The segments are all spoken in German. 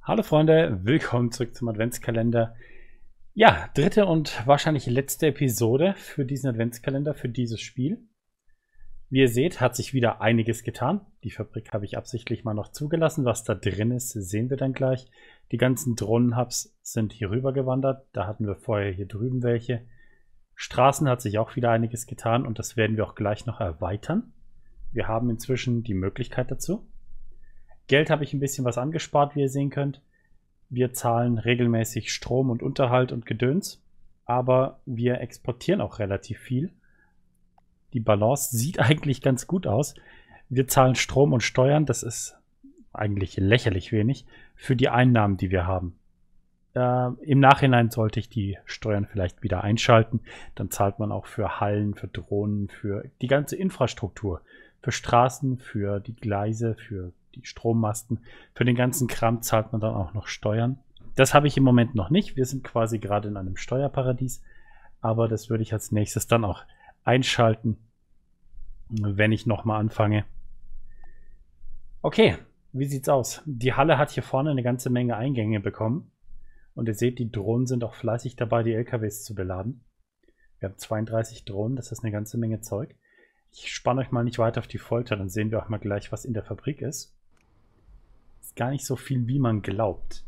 Hallo Freunde, willkommen zurück zum Adventskalender. Ja, dritte und wahrscheinlich letzte Episode für diesen Adventskalender, für dieses Spiel. Wie ihr seht, hat sich wieder einiges getan. Die Fabrik habe ich absichtlich mal noch zugelassen. Was da drin ist, sehen wir dann gleich. Die ganzen Drohnenhubs sind hier rüber gewandert. Da hatten wir vorher hier drüben welche. Straßen hat sich auch wieder einiges getan und das werden wir auch gleich noch erweitern. Wir haben inzwischen die Möglichkeit dazu. Geld habe ich ein bisschen was angespart, wie ihr sehen könnt. Wir zahlen regelmäßig Strom und Unterhalt und Gedöns, aber wir exportieren auch relativ viel. Die Balance sieht eigentlich ganz gut aus. Wir zahlen Strom und Steuern, das ist eigentlich lächerlich wenig, für die Einnahmen, die wir haben. Im Nachhinein sollte ich die Steuern vielleicht wieder einschalten. Dann zahlt man auch für Hallen, für Drohnen, für die ganze Infrastruktur, für Straßen, für die Gleise, für die Strommasten. Für den ganzen Kram zahlt man dann auch noch Steuern. Das habe ich im Moment noch nicht. Wir sind quasi gerade in einem Steuerparadies. Aber das würde ich als nächstes dann auch einschalten, wenn ich nochmal anfange. Okay, wie sieht's aus? Die Halle hat hier vorne eine ganze Menge Eingänge bekommen. Und ihr seht, die Drohnen sind auch fleißig dabei, die LKWs zu beladen. Wir haben 32 Drohnen, das ist eine ganze Menge Zeug. Ich spanne euch mal nicht weiter auf die Folter, dann sehen wir auch mal gleich, was in der Fabrik ist. Ist gar nicht so viel, wie man glaubt.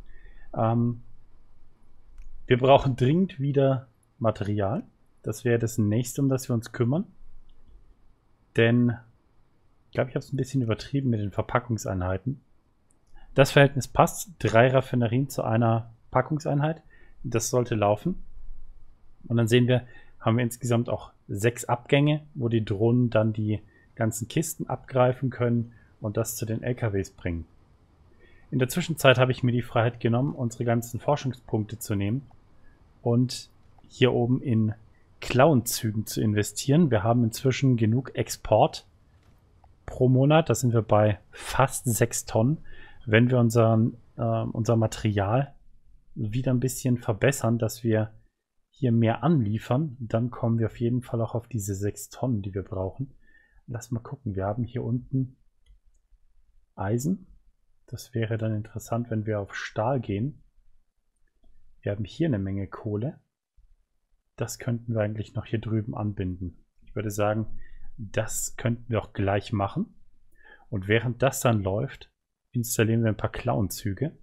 Wir brauchen dringend wieder Material. Das wäre das nächste, um das wir uns kümmern. Denn ich glaube, ich habe es ein bisschen übertrieben mit den Verpackungseinheiten. Das Verhältnis passt. 3 Raffinerien zu einer Packungseinheit. Das sollte laufen. Und dann sehen wir, haben wir insgesamt auch 6 Abgänge, wo die Drohnen dann die ganzen Kisten abgreifen können und das zu den LKWs bringen. In der Zwischenzeit habe ich mir die Freiheit genommen, unsere ganzen Forschungspunkte zu nehmen und hier oben in Klauenzügen zu investieren. Wir haben inzwischen genug Export pro Monat. Da sind wir bei fast 6 Tonnen. Wenn wir unser Material wieder ein bisschen verbessern, dass wir hier mehr anliefern, dann kommen wir auf jeden Fall auch auf diese 6 Tonnen, die wir brauchen. Lass mal gucken, wir haben hier unten Eisen. Das wäre dann interessant, wenn wir auf Stahl gehen. Wir haben hier eine Menge Kohle. Das könnten wir eigentlich noch hier drüben anbinden. Ich würde sagen, das könnten wir auch gleich machen. Und während das dann läuft, installieren wir ein paar Klauenzüge.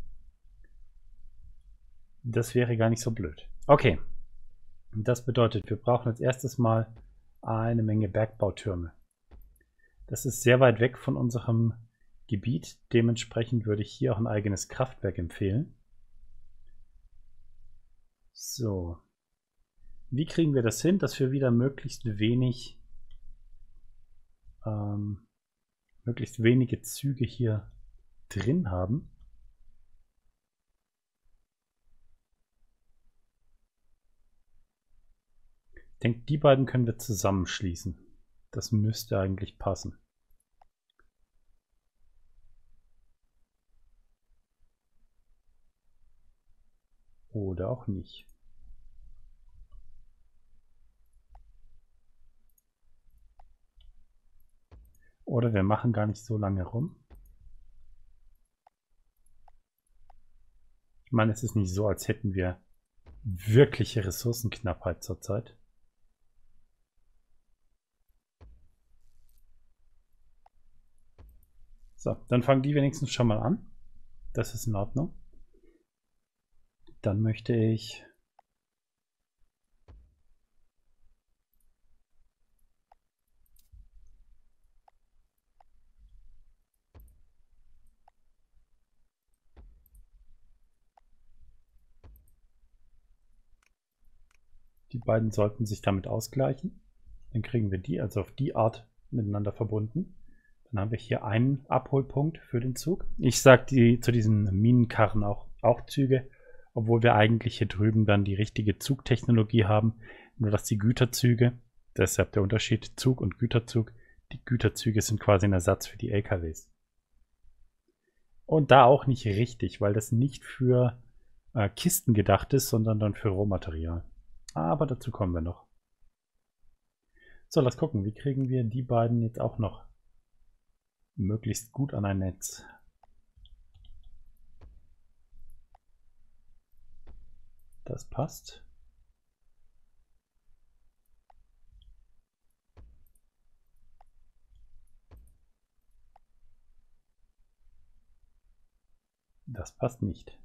Das wäre gar nicht so blöd. Okay. Das bedeutet, wir brauchen als erstes mal eine Menge Bergbautürme. Das ist sehr weit weg von unserem Gebiet. Dementsprechend würde ich hier auch ein eigenes Kraftwerk empfehlen. So. Wie kriegen wir das hin, dass wir wieder möglichst wenige Züge hier drin haben? Ich denke, die beiden können wir zusammenschließen. Das müsste eigentlich passen. Oder auch nicht. Oder wir machen gar nicht so lange rum. Ich meine, es ist nicht so, als hätten wir wirkliche Ressourcenknappheit zurzeit. So, dann fangen die wenigstens schon mal an. Das ist in Ordnung. Dann möchte ich die beiden sollten sich damit ausgleichen. Dann kriegen wir die also auf die Art miteinander verbunden. Dann haben wir hier einen Abholpunkt für den Zug. Ich sage zu diesen Minenkarren auch Züge, obwohl wir eigentlich hier drüben dann die richtige Zugtechnologie haben. Nur dass die Güterzüge, deshalb der Unterschied Zug und Güterzug, die Güterzüge sind quasi ein Ersatz für die LKWs. Und da auch nicht richtig, weil das nicht für Kisten gedacht ist, sondern dann für Rohmaterial. Aber dazu kommen wir noch. So, lass gucken, wie kriegen wir die beiden jetzt auch noch möglichst gut an ein Netz. Das passt. Das passt nicht.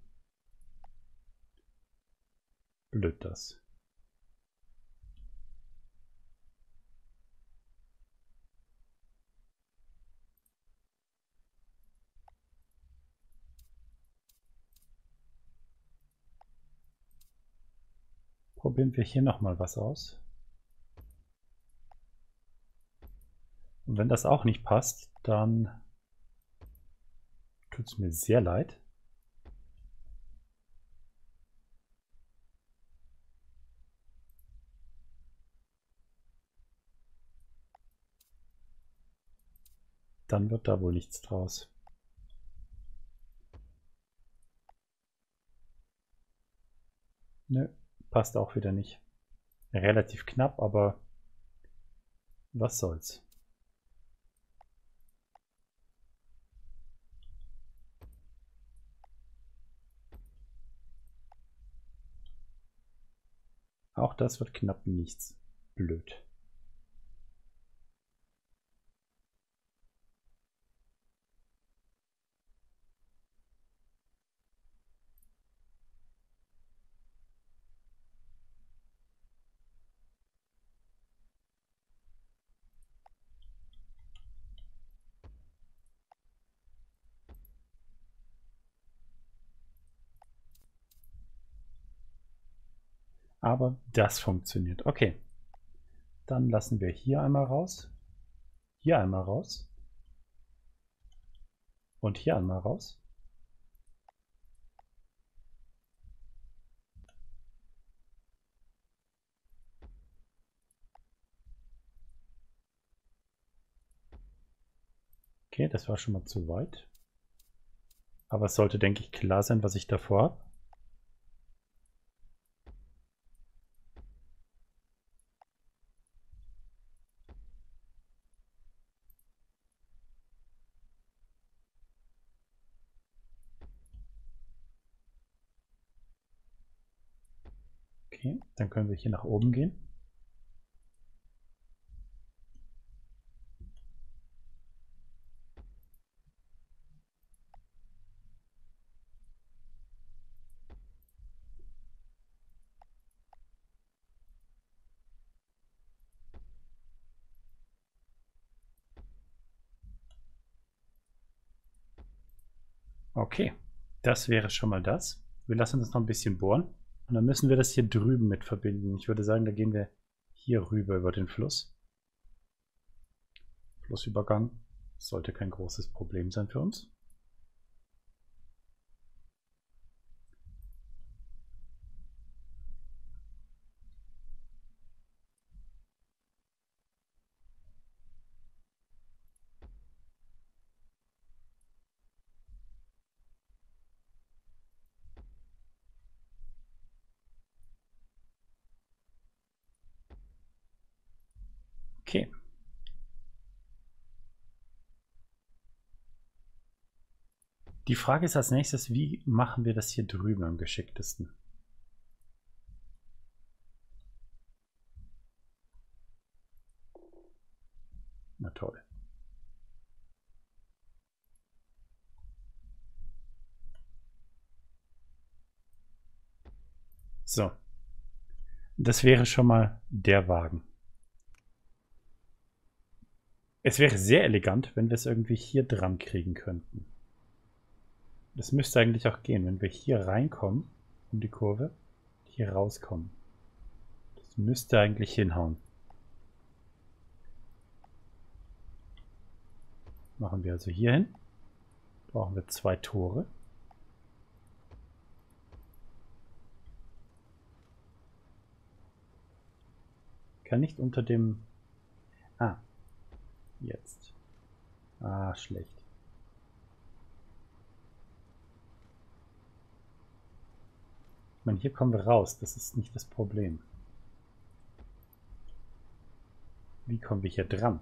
Blöd das. Probieren wir hier nochmal was aus. Und wenn das auch nicht passt, dann tut es mir sehr leid. Dann wird da wohl nichts draus. Nö, passt auch wieder nicht. Relativ knapp, aber was soll's. Auch das wird knapp nichts. Blöd. Aber das funktioniert. Okay. Dann lassen wir hier einmal raus. Hier einmal raus. Und hier einmal raus. Okay, das war schon mal zu weit. Aber es sollte, denke ich, klar sein, was ich davor habe. Okay, dann können wir hier nach oben gehen. Okay, das wäre schon mal das. Wir lassen uns noch ein bisschen bohren. Und dann müssen wir das hier drüben mit verbinden. Ich würde sagen, da gehen wir hier rüber über den Fluss. Flussübergang sollte kein großes Problem sein für uns. Okay. Die Frage ist als nächstes, wie machen wir das hier drüben am geschicktesten? Na toll. So. Das wäre schon mal der Wagen. Es wäre sehr elegant, wenn wir es irgendwie hier dran kriegen könnten. Das müsste eigentlich auch gehen, wenn wir hier reinkommen, um die Kurve, hier rauskommen. Das müsste eigentlich hinhauen. Machen wir also hier hin. Brauchen wir 2 Tore. Kann nicht unter dem... Ah, jetzt. Ah, schlecht. Ich meine, hier kommen wir raus. Das ist nicht das Problem. Wie kommen wir hier dran?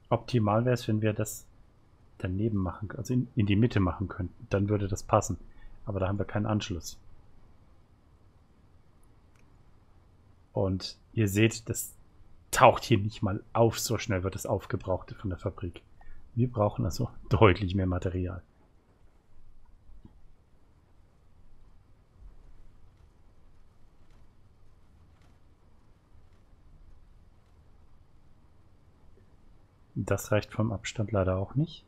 Optimal wäre es, wenn wir das daneben machen, also in die Mitte machen könnten. Dann würde das passen. Aber da haben wir keinen Anschluss. Und ihr seht, das taucht hier nicht mal auf. So schnell wird es aufgebraucht von der Fabrik. Wir brauchen also deutlich mehr Material. Das reicht vom Abstand leider auch nicht.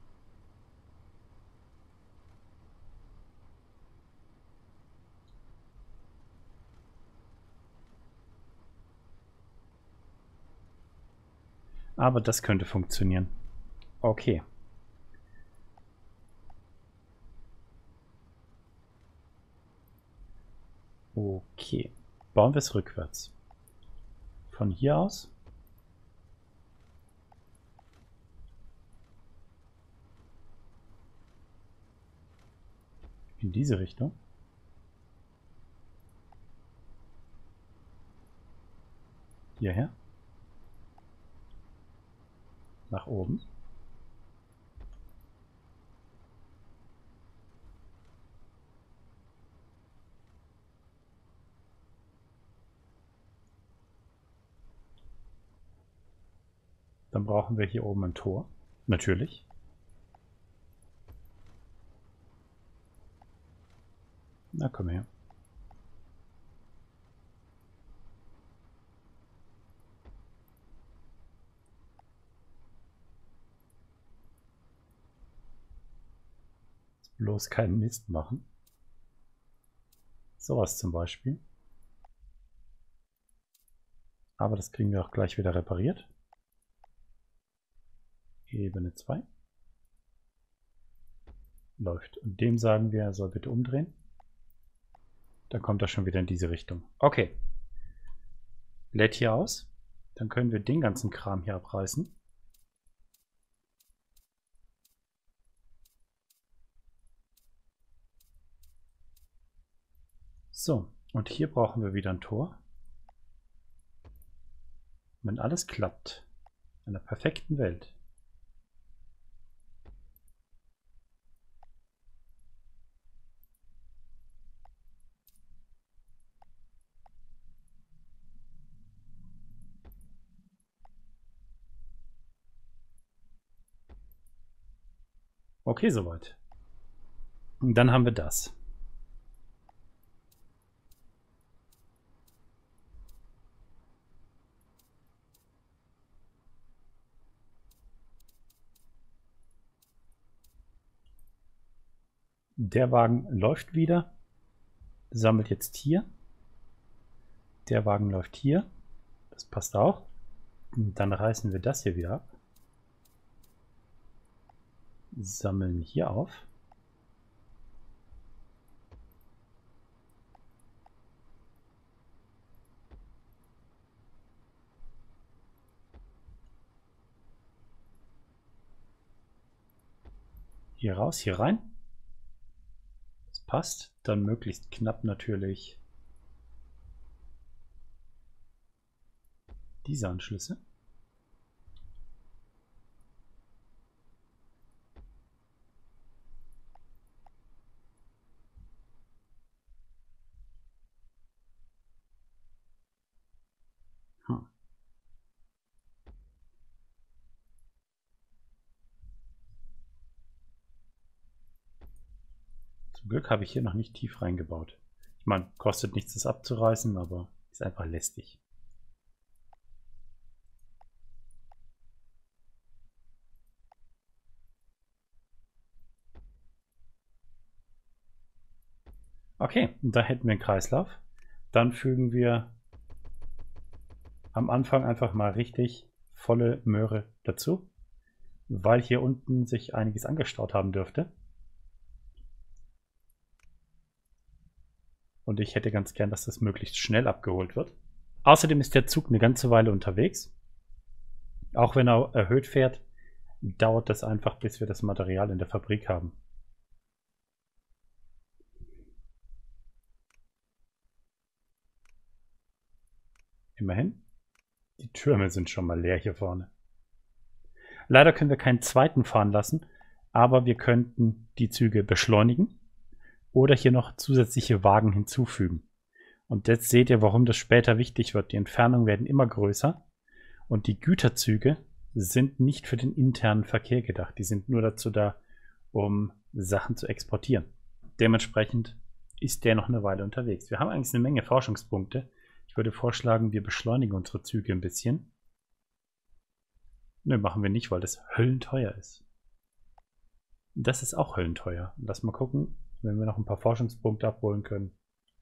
Aber das könnte funktionieren. Okay. Okay. Bauen wir es rückwärts. Von hier aus. In diese Richtung. Hierher. Nach oben. Dann brauchen wir hier oben ein Tor. Natürlich. Na, komm her. Bloß keinen Mist machen. Sowas zum Beispiel. Aber das kriegen wir auch gleich wieder repariert. Ebene 2. Läuft. Und dem sagen wir, er soll bitte umdrehen. Dann kommt er schon wieder in diese Richtung. Okay. Lädt hier aus. Dann können wir den ganzen Kram hier abreißen. So, und hier brauchen wir wieder ein Tor. Wenn alles klappt, in einer perfekten Welt, okay, soweit. Und dann haben wir das. Der Wagen läuft wieder, sammelt jetzt hier. Der Wagen läuft hier. Das passt auch. Und dann reißen wir das hier wieder ab. Sammeln hier auf. Hier raus, hier rein. Das passt. Dann möglichst knapp natürlich diese Anschlüsse. Zum Glück habe ich hier noch nicht tief reingebaut. Ich meine, kostet nichts, das abzureißen, aber ist einfach lästig. Okay, da hätten wir einen Kreislauf. Dann fügen wir am Anfang einfach mal richtig volle Möhre dazu, weil hier unten sich einiges angestaut haben dürfte. Und ich hätte ganz gern, dass das möglichst schnell abgeholt wird. Außerdem ist der Zug eine ganze Weile unterwegs. Auch wenn er erhöht fährt, dauert das einfach, bis wir das Material in der Fabrik haben. Immerhin, die Türme sind schon mal leer hier vorne. Leider können wir keinen zweiten fahren lassen, aber wir könnten die Züge beschleunigen oder hier noch zusätzliche Wagen hinzufügen. Und jetzt seht ihr, warum das später wichtig wird. Die Entfernungen werden immer größer und die Güterzüge sind nicht für den internen Verkehr gedacht. Die sind nur dazu da, um Sachen zu exportieren. Dementsprechend ist der noch eine Weile unterwegs. Wir haben eigentlich eine Menge Forschungspunkte. Ich würde vorschlagen, wir beschleunigen unsere Züge ein bisschen. Ne, machen wir nicht, weil das höllenteuer ist. Das ist auch höllenteuer. Lass mal gucken, wenn wir noch ein paar Forschungspunkte abholen können.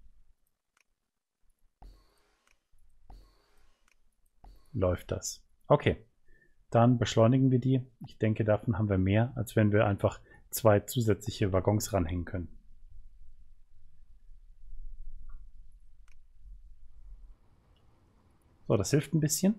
Läuft das. Okay, dann beschleunigen wir die. Ich denke, davon haben wir mehr, als wenn wir einfach 2 zusätzliche Waggons ranhängen können. So, das hilft ein bisschen.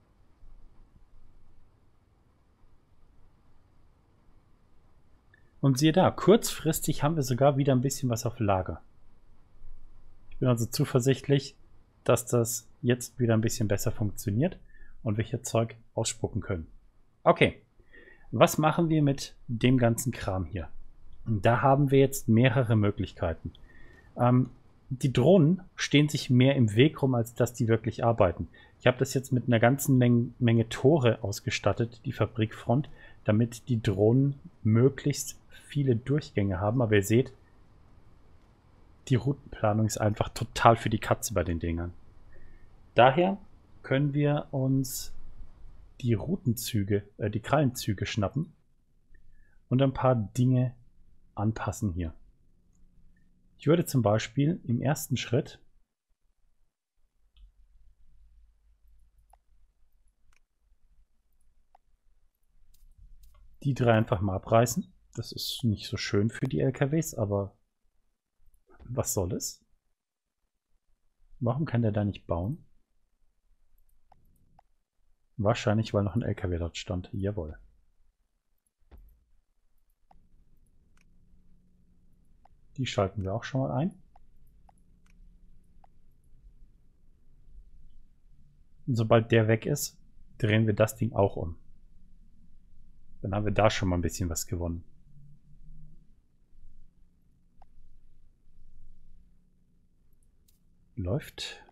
Und siehe da, kurzfristig haben wir sogar wieder ein bisschen was auf Lager. Ich bin also zuversichtlich, dass das jetzt wieder ein bisschen besser funktioniert und wir hier Zeug ausspucken können. Okay, was machen wir mit dem ganzen Kram hier? Da haben wir jetzt mehrere Möglichkeiten. Die Drohnen stehen sich mehr im Weg rum, als dass die wirklich arbeiten. Ich habe das jetzt mit einer ganzen Menge Tore ausgestattet, die Fabrikfront, damit die Drohnen möglichst viele Durchgänge haben. Aber ihr seht, die Routenplanung ist einfach total für die Katze bei den Dingern. Daher können wir uns die Routenzüge, die Krallenzüge schnappen und ein paar Dinge anpassen hier. Ich würde zum Beispiel im ersten Schritt die 3 einfach mal abreißen. Das ist nicht so schön für die LKWs, aber was soll es? Warum kann der da nicht bauen? Wahrscheinlich, weil noch ein LKW dort stand. Jawohl. Die schalten wir auch schon mal ein. Und sobald der weg ist, drehen wir das Ding auch um. Dann haben wir da schon mal ein bisschen was gewonnen. Läuft.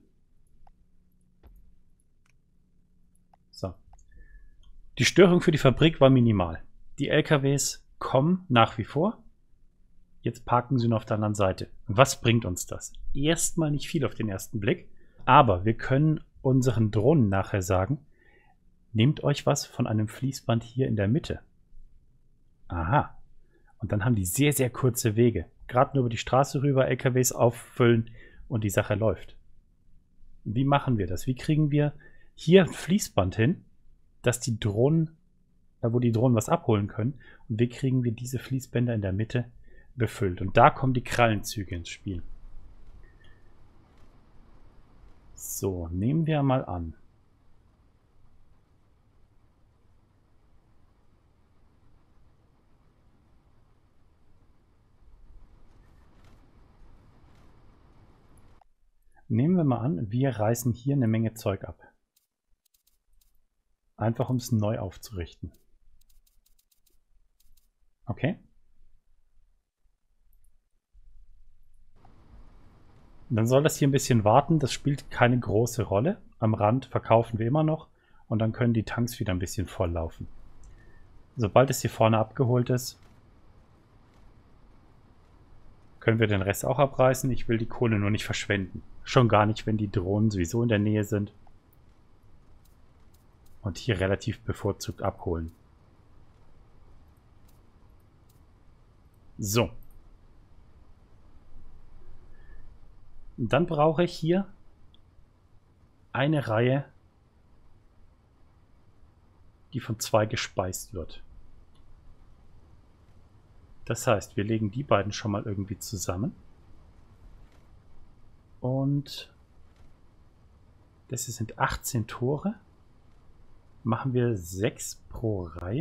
So. Die Störung für die Fabrik war minimal. Die LKWs kommen nach wie vor. Jetzt parken sie nur auf der anderen Seite. Was bringt uns das? Erstmal nicht viel auf den ersten Blick, aber wir können unseren Drohnen nachher sagen, nehmt euch was von einem Fließband hier in der Mitte. Aha. Und dann haben die sehr, sehr kurze Wege. Gerade nur über die Straße rüber, LKWs auffüllen und die Sache läuft. Wie machen wir das? Wie kriegen wir hier ein Fließband hin, dass die Drohnen, wo die Drohnen was abholen können, und wie kriegen wir diese Fließbänder in der Mitte befüllt? Und da kommen die Krallenzüge ins Spiel. So, nehmen wir mal an. Nehmen wir mal an, wir reißen hier eine Menge Zeug ab. Einfach um es neu aufzurichten. Okay. Dann soll das hier ein bisschen warten. Das spielt keine große Rolle. Am Rand verkaufen wir immer noch. Und dann können die Tanks wieder ein bisschen volllaufen. Sobald es hier vorne abgeholt ist, können wir den Rest auch abreißen. Ich will die Kohle nur nicht verschwenden. Schon gar nicht, wenn die Drohnen sowieso in der Nähe sind. Und hier relativ bevorzugt abholen. So. Und dann brauche ich hier eine Reihe, die von 2 gespeist wird. Das heißt, wir legen die beiden schon mal irgendwie zusammen. Und das sind 18 Tore. Machen wir 6 pro Reihe.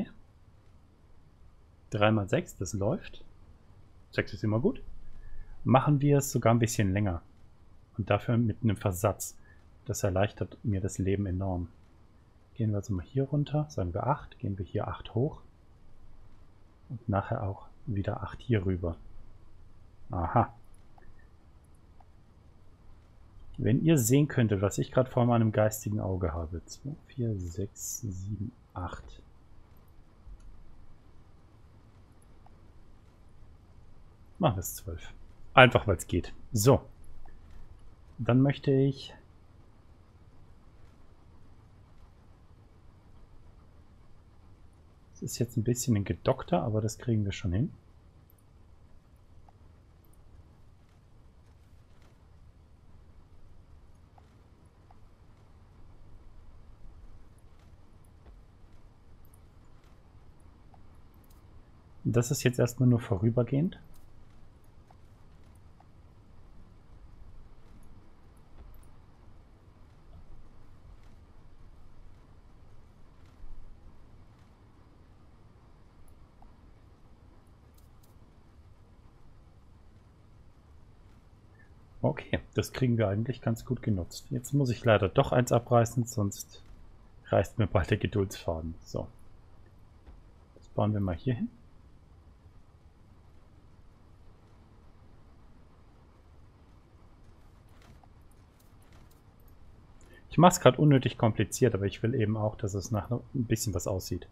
3 mal 6, das läuft. 6 ist immer gut. Machen wir es sogar ein bisschen länger. Und dafür mit einem Versatz. Das erleichtert mir das Leben enorm. Gehen wir also mal hier runter, sagen wir 8, gehen wir hier 8 hoch. Und nachher auch wieder 8 hier rüber. Aha. Wenn ihr sehen könntet, was ich gerade vor meinem geistigen Auge habe. 2, 4, 6, 7, 8. Machen wir es 12. Einfach, weil es geht. So. Dann möchte ich... Es ist jetzt ein bisschen ein gedockter, aber das kriegen wir schon hin. Das ist jetzt erstmal nur vorübergehend. Okay, das kriegen wir eigentlich ganz gut genutzt. Jetzt muss ich leider doch eins abreißen, sonst reißt mir bald der Geduldsfaden. So. Das bauen wir mal hier hin. Ich mache es gerade unnötig kompliziert, aber ich will eben auch, dass es nach ein bisschen was aussieht.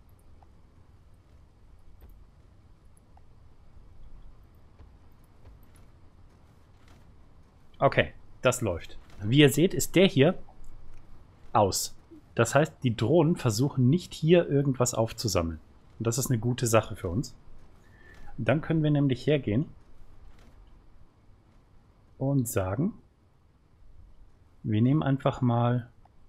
Okay, das läuft. Wie ihr seht, ist der hier aus. Das heißt, die Drohnen versuchen nicht hier irgendwas aufzusammeln. Und das ist eine gute Sache für uns. Dann können wir nämlich hergehen und sagen, wir nehmen einfach mal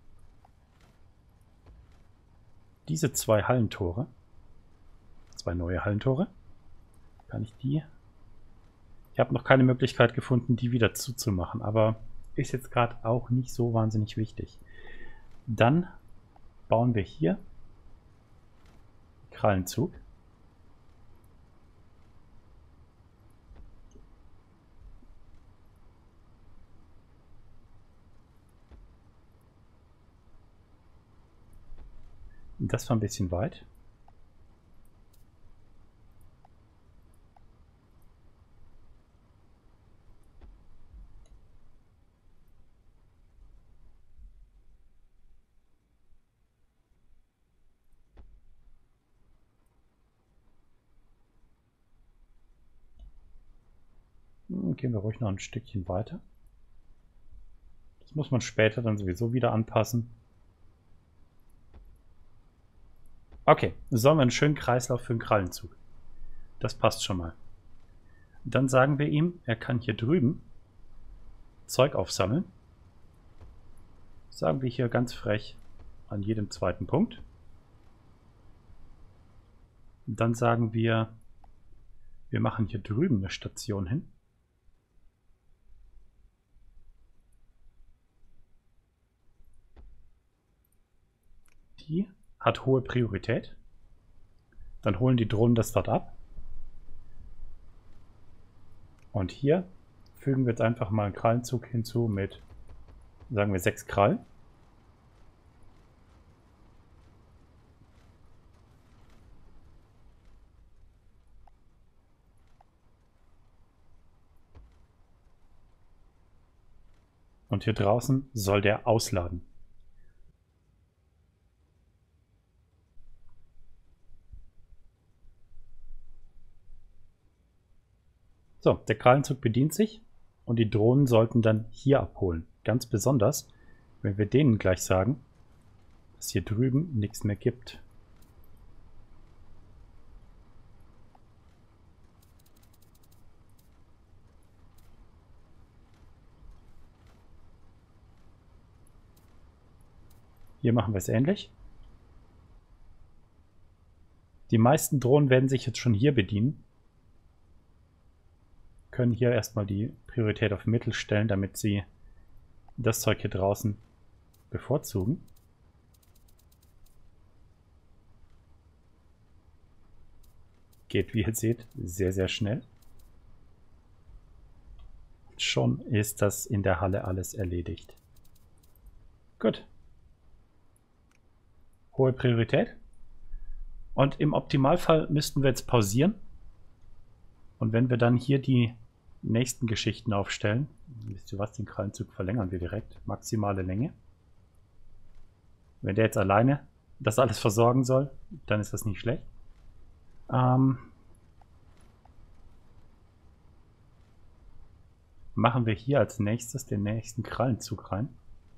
diese 2 Hallentore. 2 neue Hallentore. Kann ich die... Ich habe noch keine Möglichkeit gefunden, die wieder zuzumachen, aber ist jetzt gerade auch nicht so wahnsinnig wichtig. Dann bauen wir hier Krallenzug. Das war ein bisschen weit. Gehen wir ruhig noch ein Stückchen weiter. Das muss man später dann sowieso wieder anpassen. Okay, so haben wir einen schönen Kreislauf für den Krallenzug. Das passt schon mal. Dann sagen wir ihm, er kann hier drüben Zeug aufsammeln. Sagen wir hier ganz frech an jedem zweiten Punkt. Dann sagen wir, wir machen hier drüben eine Station hin. Die hat hohe Priorität. Dann holen die Drohnen das dort ab. Und hier fügen wir jetzt einfach mal einen Krallenzug hinzu mit, sagen wir, 6 Krallen. Und hier draußen soll der ausladen. So, der Krallenzug bedient sich und die Drohnen sollten dann hier abholen. Ganz besonders, wenn wir denen gleich sagen, dass hier drüben nichts mehr gibt. Hier machen wir es ähnlich. Die meisten Drohnen werden sich jetzt schon hier bedienen. Können hier erstmal die Priorität auf Mittel stellen, damit sie das Zeug hier draußen bevorzugen. Geht, wie ihr seht, sehr, sehr schnell. Schon ist das in der Halle alles erledigt. Gut. Hohe Priorität. Und im Optimalfall müssten wir jetzt pausieren. Und wenn wir dann hier die nächsten Geschichten aufstellen, wisst ihr was, den Krallenzug verlängern wir direkt. Maximale Länge. Wenn der jetzt alleine das alles versorgen soll, dann ist das nicht schlecht. Machen wir hier als nächstes den nächsten Krallenzug rein.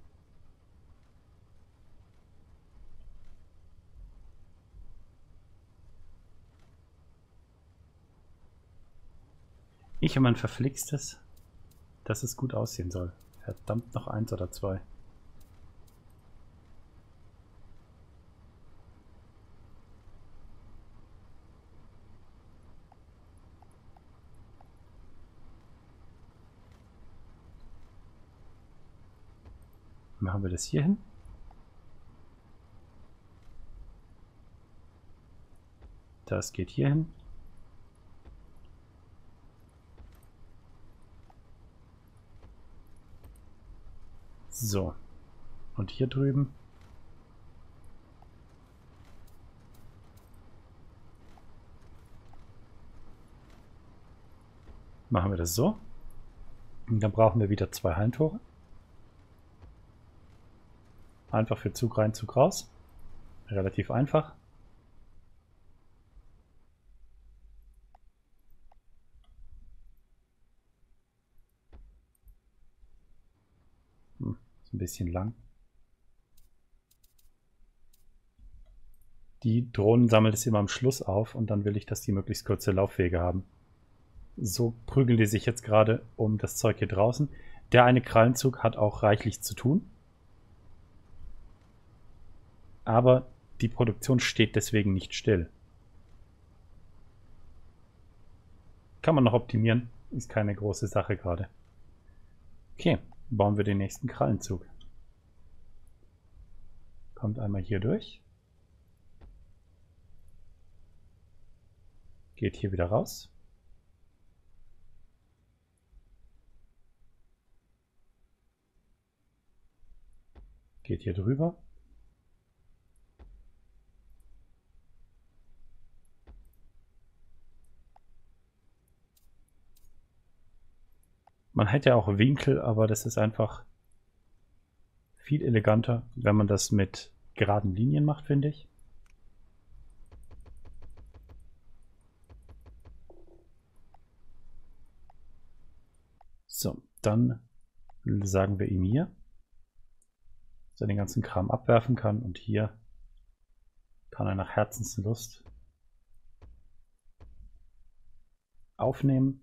Ich und mein Verflixtes, dass es gut aussehen soll. Verdammt, noch 1 oder 2. Machen wir das hier hin. Das geht hier hin. So. Und hier drüben. Machen wir das so. Und dann brauchen wir wieder 2 Hallentore. Einfach für Zug rein, Zug raus. Relativ einfach. Ist ein bisschen lang. Die Drohnen sammeln es immer am Schluss auf und dann will ich, dass die möglichst kurze Laufwege haben. So prügeln die sich jetzt gerade um das Zeug hier draußen. Der eine Krallenzug hat auch reichlich zu tun. Aber die Produktion steht deswegen nicht still. Kann man noch optimieren. Ist keine große Sache gerade. Okay, bauen wir den nächsten Krallenzug. Kommt einmal hier durch. Geht hier wieder raus. Geht hier drüber. Man hätte auch Winkel, aber das ist einfach viel eleganter, wenn man das mit geraden Linien macht, finde ich. So, dann sagen wir ihm hier, dass er den ganzen Kram abwerfen kann und hier kann er nach Herzenslust aufnehmen.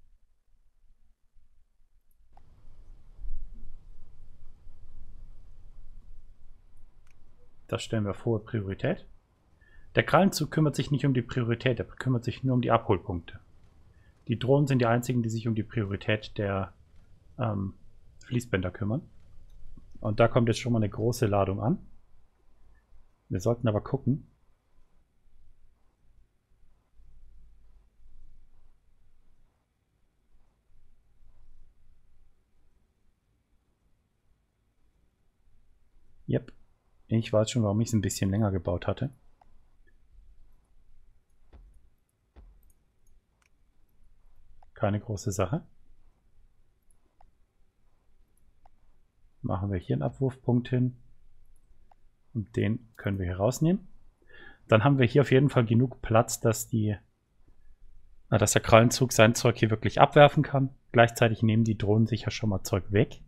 Das stellen wir auf hohe Priorität. Der Krallenzug kümmert sich nicht um die Priorität, er kümmert sich nur um die Abholpunkte. Die Drohnen sind die einzigen, die sich um die Priorität der Fließbänder kümmern. Und da kommt jetzt schon mal eine große Ladung an. Wir sollten aber gucken. Yep. Ich weiß schon, warum ich es ein bisschen länger gebaut hatte. Keine große Sache. Machen wir hier einen Abwurfpunkt hin. Und den können wir hier rausnehmen. Dann haben wir hier auf jeden Fall genug Platz, dass der Krallenzug sein Zeug hier wirklich abwerfen kann. Gleichzeitig nehmen die Drohnen sicher schon mal Zeug weg.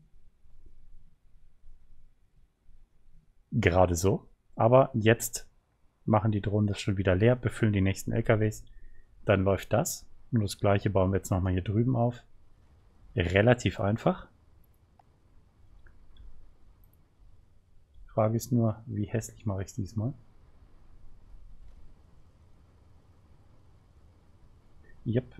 Gerade so. Aber jetzt machen die Drohnen das schon wieder leer, befüllen die nächsten LKWs. Dann läuft das. Und das gleiche bauen wir jetzt nochmal hier drüben auf. Relativ einfach. Die Frage ist nur, wie hässlich mache ich es diesmal? Yep.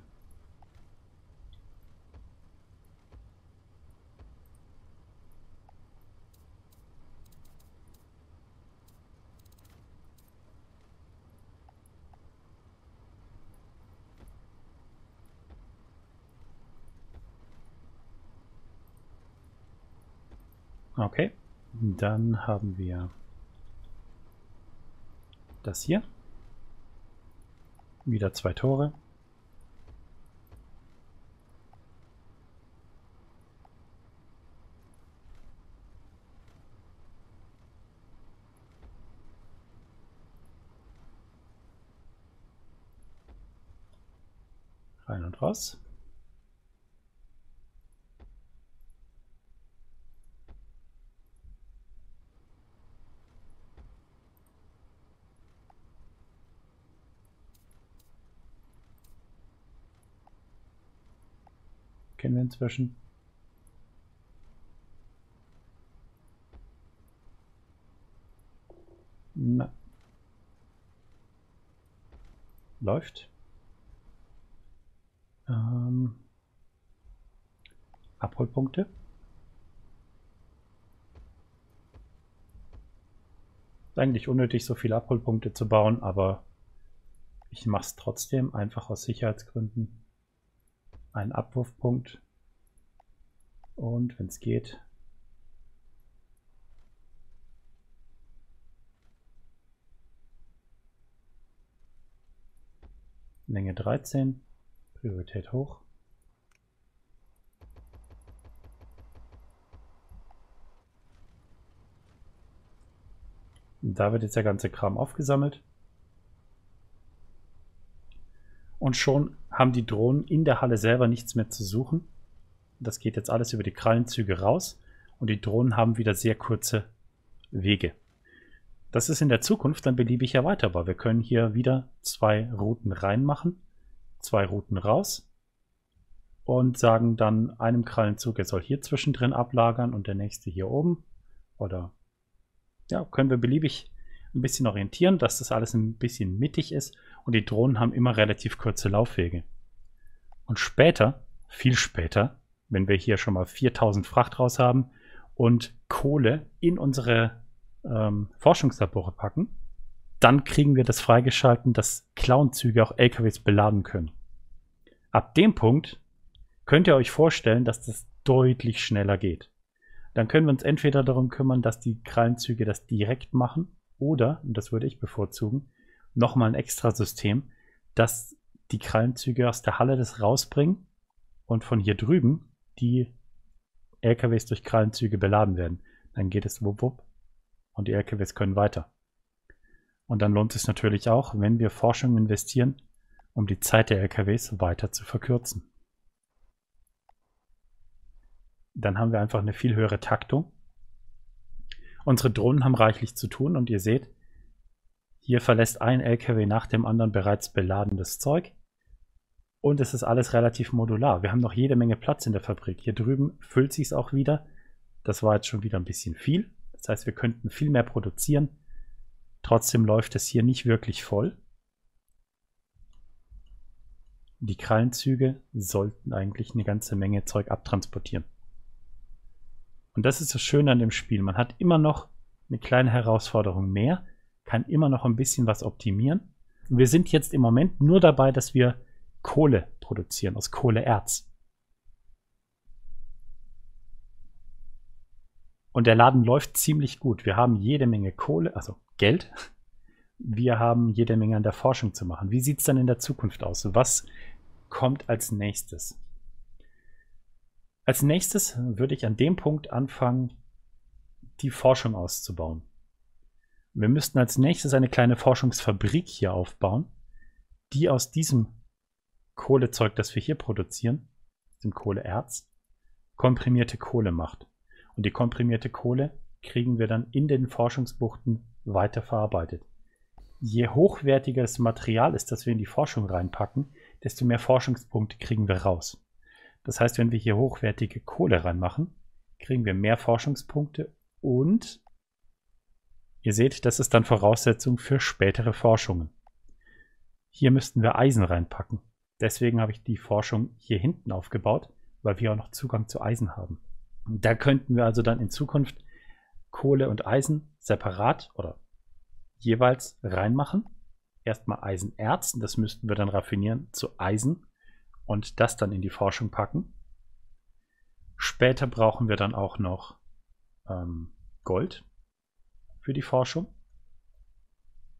Okay, dann haben wir das hier. Wieder 2 Tore. Rein und raus. Kennen wir inzwischen. Na. Läuft. Abholpunkte. Ist eigentlich unnötig, so viele Abholpunkte zu bauen, aber ich mache es trotzdem, einfach aus Sicherheitsgründen. Ein Abwurfpunkt. Und wenn es geht, Länge 13, Priorität hoch. Und da wird jetzt der ganze Kram aufgesammelt. Und schon haben die Drohnen in der Halle selber nichts mehr zu suchen. Das geht jetzt alles über die Krallenzüge raus. Und die Drohnen haben wieder sehr kurze Wege. Das ist in der Zukunft dann beliebig erweiterbar. Wir können hier wieder 2 Routen reinmachen, 2 Routen raus und sagen dann einem Krallenzug, er soll hier zwischendrin ablagern und der nächste hier oben. Oder ja, können wir beliebig ein bisschen orientieren, dass das alles ein bisschen mittig ist und die Drohnen haben immer relativ kurze Laufwege. Und später, viel später, wenn wir hier schon mal 4000 Fracht raus haben und Kohle in unsere Forschungslabore packen, dann kriegen wir das freigeschalten, dass Clown-Züge auch LKWs beladen können. Ab dem Punkt könnt ihr euch vorstellen, dass das deutlich schneller geht. Dann können wir uns entweder darum kümmern, dass die Krallenzüge das direkt machen oder, und das würde ich bevorzugen, nochmal ein extra System, dass die Krallenzüge aus der Halle das rausbringen und von hier drüben die LKWs durch Krallenzüge beladen werden. Dann geht es wupp wupp und die LKWs können weiter. Und dann lohnt es sich natürlich auch, wenn wir Forschung investieren, um die Zeit der LKWs weiter zu verkürzen. Dann haben wir einfach eine viel höhere Taktung. Unsere Drohnen haben reichlich zu tun und ihr seht, hier verlässt ein LKW nach dem anderen bereits beladenes Zeug. Und es ist alles relativ modular. Wir haben noch jede Menge Platz in der Fabrik. Hier drüben füllt sich es auch wieder. Das war jetzt schon wieder ein bisschen viel. Das heißt, wir könnten viel mehr produzieren. Trotzdem läuft es hier nicht wirklich voll. Die Krallenzüge sollten eigentlich eine ganze Menge Zeug abtransportieren. Und das ist das Schöne an dem Spiel. Man hat immer noch eine kleine Herausforderung mehr, kann immer noch ein bisschen was optimieren. Und wir sind jetzt im Moment nur dabei, dass wir Kohle produzieren, aus Kohleerz. Und der Laden läuft ziemlich gut. Wir haben jede Menge Kohle, also Geld. Wir haben jede Menge an der Forschung zu machen. Wie sieht es dann in der Zukunft aus? Was kommt als nächstes? Als nächstes würde ich an dem Punkt anfangen, die Forschung auszubauen. Wir müssten als nächstes eine kleine Forschungsfabrik hier aufbauen, die aus diesem Kohlezeug, das wir hier produzieren, dem Kohleerz, komprimierte Kohle macht. Und die komprimierte Kohle kriegen wir dann in den Forschungsbuchten weiterverarbeitet. Je hochwertiger das Material ist, das wir in die Forschung reinpacken, desto mehr Forschungspunkte kriegen wir raus. Das heißt, wenn wir hier hochwertige Kohle reinmachen, kriegen wir mehr Forschungspunkte und ihr seht, das ist dann Voraussetzung für spätere Forschungen. Hier müssten wir Eisen reinpacken. Deswegen habe ich die Forschung hier hinten aufgebaut, weil wir auch noch Zugang zu Eisen haben. Da könnten wir also dann in Zukunft Kohle und Eisen separat oder jeweils reinmachen. Erstmal Eisenerz, das müssten wir dann raffinieren zu Eisen und das dann in die Forschung packen. Später brauchen wir dann auch noch Gold für die Forschung.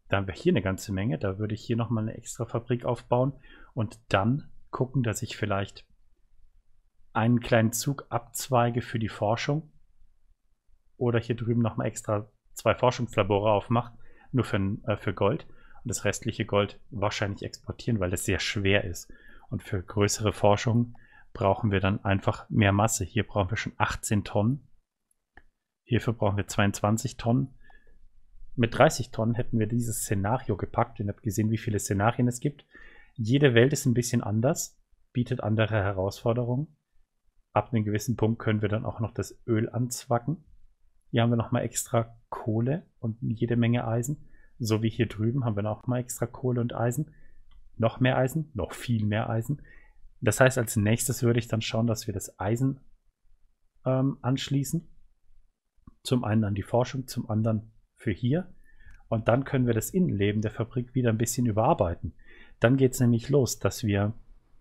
Da haben wir hier eine ganze Menge. Da würde ich hier nochmal eine extra Fabrik aufbauen und dann gucken, dass ich vielleicht einen kleinen Zug abzweige für die Forschung oder hier drüben nochmal extra 2 Forschungslabore aufmache, nur für Gold und das restliche Gold wahrscheinlich exportieren, weil es sehr schwer ist. Und für größere Forschung brauchen wir dann einfach mehr Masse. Hier brauchen wir schon 18 Tonnen. Hierfür brauchen wir 22 Tonnen. Mit 30 Tonnen hätten wir dieses Szenario gepackt. Ihr habt gesehen, wie viele Szenarien es gibt. Jede Welt ist ein bisschen anders, bietet andere Herausforderungen. Ab einem gewissen Punkt können wir dann auch noch das Öl anzwacken. Hier haben wir nochmal extra Kohle und jede Menge Eisen. So wie hier drüben haben wir nochmal extra Kohle und Eisen. Noch mehr Eisen, noch viel mehr Eisen. Das heißt, als nächstes würde ich dann schauen, dass wir das Eisen anschließen. Zum einen an die Forschung, zum anderen für hier. Und dann können wir das Innenleben der Fabrik wieder ein bisschen überarbeiten. Dann geht es nämlich los, dass wir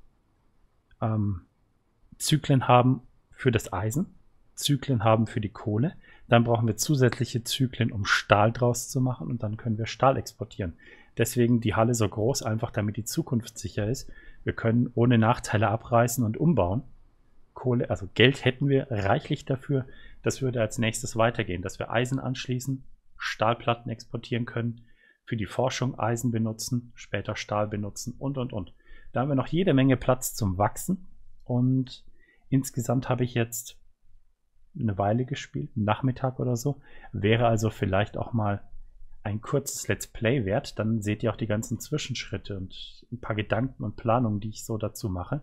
Zyklen haben für das Eisen, Zyklen haben für die Kohle. Dann brauchen wir zusätzliche Zyklen, um Stahl draus zu machen und dann können wir Stahl exportieren. Deswegen die Halle so groß, einfach damit die Zukunft sicher ist. Wir können ohne Nachteile abreißen und umbauen. Kohle, also Geld hätten wir reichlich dafür. Das würde als nächstes weitergehen, dass wir Eisen anschließen, Stahlplatten exportieren können, für die Forschung Eisen benutzen, später Stahl benutzen und. Da haben wir noch jede Menge Platz zum Wachsen und insgesamt habe ich jetzt eine Weile gespielt, einen Nachmittag oder so. Wäre also vielleicht auch mal ein kurzes Let's Play wert. Dann seht ihr auch die ganzen Zwischenschritte und ein paar Gedanken und Planungen, die ich so dazu mache.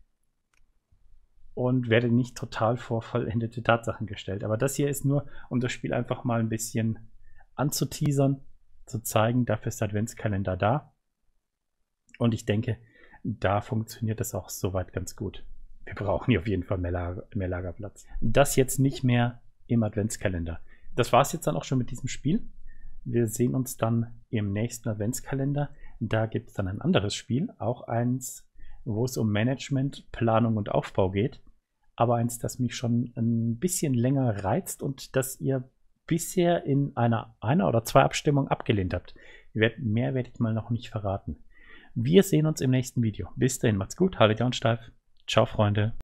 Und werde nicht total vor vollendete Tatsachen gestellt. Aber das hier ist nur, um das Spiel einfach mal ein bisschen anzuteasern, zu zeigen, dafür ist der Adventskalender da. Und ich denke, da funktioniert das auch soweit ganz gut. Wir brauchen hier auf jeden Fall mehr Lagerplatz. Das jetzt nicht mehr im Adventskalender. Das war es jetzt dann auch schon mit diesem Spiel. Wir sehen uns dann im nächsten Adventskalender. Da gibt es dann ein anderes Spiel, auch eins, wo es um Management, Planung und Aufbau geht. Aber eins, das mich schon ein bisschen länger reizt und das ihr bisher in einer oder 2 Abstimmungen abgelehnt habt. Mehr werde ich mal noch nicht verraten. Wir sehen uns im nächsten Video. Bis dahin, macht's gut, haltet ihr und steif. Ciao, Freunde.